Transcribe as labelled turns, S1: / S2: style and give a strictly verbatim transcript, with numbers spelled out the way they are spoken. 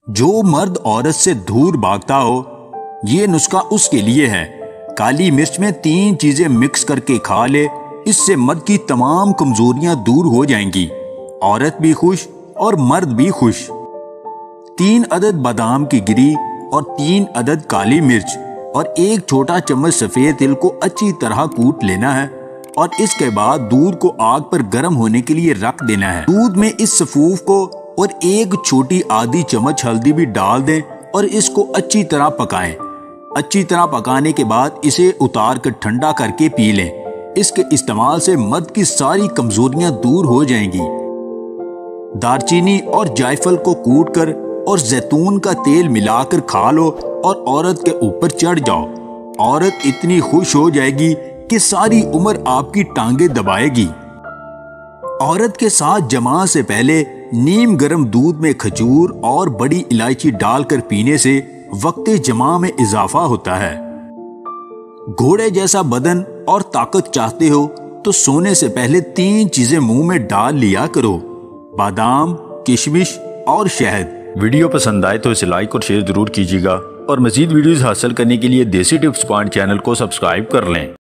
S1: जो मर्द औरत से दूर भागता हो, ये नुस्खा उसके लिए है। काली मिर्च में तीन चीजें मिक्स करके खा ले, इससे मर्द की तमाम कमजोरियां दूर हो जाएंगी। औरत भी खुश और मर्द भी खुश। तीन अदद बादाम की गिरी और तीन अदद काली मिर्च और एक छोटा चम्मच सफेद तिल को अच्छी तरह कूट लेना है और इसके बाद दूध को आग पर गर्म होने के लिए रख देना है। दूध में इस सफूफ को और एक छोटी आधी चम्मच हल्दी भी डाल दें और इसको अच्छी तरह पकाएं। अच्छी तरह पकाने के बाद इसे उतार कर ठंडा करके पी लें। इसके इस्तेमाल से मर्द की सारी कमजोरियां दूर हो जाएंगी। दालचीनी और जायफल को कूट कर और जैतून का तेल मिलाकर खा लो और औरत के ऊपर चढ़ जाओ। औरत इतनी खुश हो जाएगी कि सारी उम्र आपकी टांगे दबाएगी। औरत के साथ जमा से पहले नीम गर्म दूध में खजूर और बड़ी इलायची डालकर पीने से वक्ते जमा में इजाफा होता है। घोड़े जैसा बदन और ताकत चाहते हो तो सोने से पहले तीन चीजें मुंह में डाल लिया करो: बादाम, किशमिश और शहद।
S2: वीडियो पसंद आए तो इसे लाइक और शेयर जरूर कीजिएगा और मजीद वीडियोस हासिल करने के लिए देसी टिप्स पॉइंट चैनल को सब्सक्राइब कर लें।